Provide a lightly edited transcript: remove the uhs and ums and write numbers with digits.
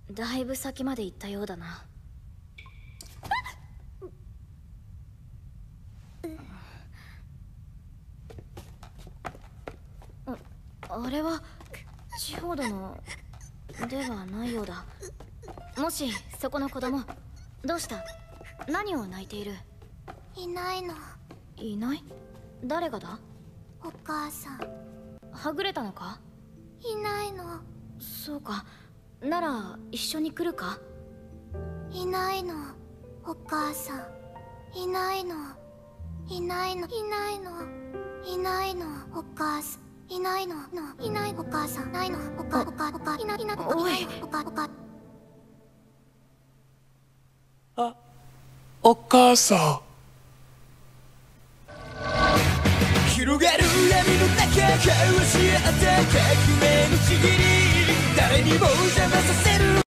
だいぶ先まで行ったようだな。あれは地方殿ではないようだ。もしそこの子供、どうした？何を泣いている？ いないの。 いない？誰がだ？ お母さん。 はぐれたのか？ いないの。 そうか。なら一緒に来るか？ いないの。お母さん。いないの。いないの。いないの。いないの。お母さん。いないの。いないお母さん。ないの。おかいないおか。 おい。 あ、お母さん。広がる闇の中交わし合った革命のちぎり、誰にも邪魔させ